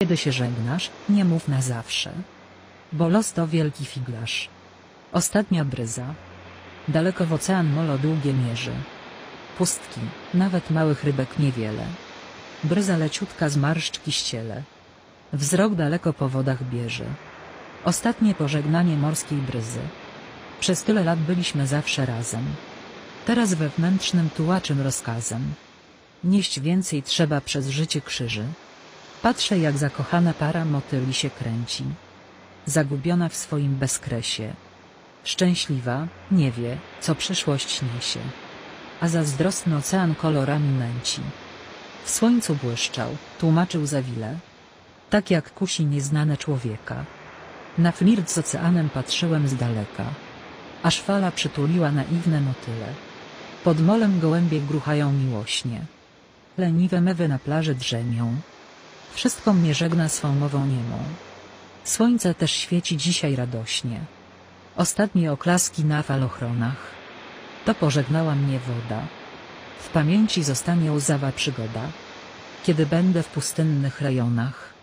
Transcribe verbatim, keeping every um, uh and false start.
Kiedy się żegnasz, nie mów na zawsze. Bo los to wielki figlarz. Ostatnia bryza. Daleko w ocean molo długie mierzy. Pustki, nawet małych rybek niewiele. Bryza leciutka z marszczki ściele. Wzrok daleko po wodach bierze. Ostatnie pożegnanie morskiej bryzy. Przez tyle lat byliśmy zawsze razem. Teraz wewnętrznym tułaczym rozkazem. Nieść więcej trzeba przez życie krzyży. Patrzę, jak zakochana para motyli się kręci. Zagubiona w swoim bezkresie. Szczęśliwa, nie wie, co przyszłość niesie. A zazdrosny ocean kolorami męci. W słońcu błyszczał, tłumaczył Zawile. Tak jak kusi nieznane człowieka. Na flirt z oceanem patrzyłem z daleka. Aż fala przytuliła naiwne motyle. Pod molem gołębie gruchają miłośnie. Leniwe mewy na plaży drzemią. Wszystko mnie żegna swą mową niemą. Słońce też świeci dzisiaj radośnie. Ostatnie oklaski na falochronach. To pożegnała mnie woda. W pamięci zostanie łzawa przygoda. Kiedy będę w pustynnych rejonach.